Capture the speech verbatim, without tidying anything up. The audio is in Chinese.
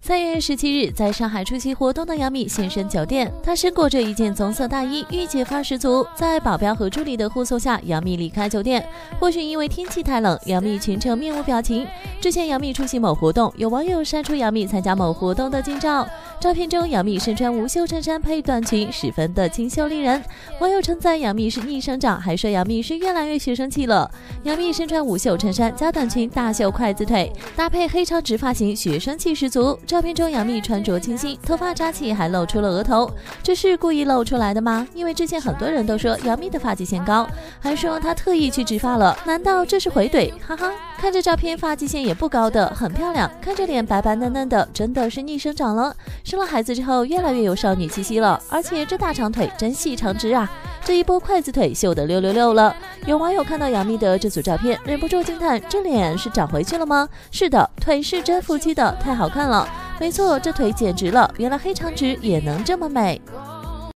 三月十七日，在上海出席活动的杨幂现身酒店，她身裹着一件棕色大衣，御姐范十足。在保镖和助理的护送下，杨幂离开酒店。或许因为天气太冷，杨幂全程面无表情。之前杨幂出席某活动，有网友晒出杨幂参加某活动的近照。照片中，杨幂身穿无袖衬衫配短裙，十分的清秀丽人。网友称赞杨幂是逆生长，还说杨幂是越来越学生气了。杨幂身穿无袖衬衫加短裙，大秀筷子腿，搭配黑长直发型，学生气十足。照片中，杨幂穿着清新，头发扎起，还露出了额头，这是故意露出来的吗？因为之前很多人都说杨幂的发际线高，还说她特意去植发了，难道这是回怼？哈哈，看着照片发际线也不高的，很漂亮，看着脸白白嫩嫩的，真的是逆生长了。生了孩子之后，越来越有少女气息了，而且这大长腿真细长直啊！这一波筷子腿秀得六六六了。有网友看到杨幂的这组照片，忍不住惊叹：这脸是长回去了吗？是的，腿是真服气的，太好看了。没错，这腿简直了，原来黑长直也能这么美。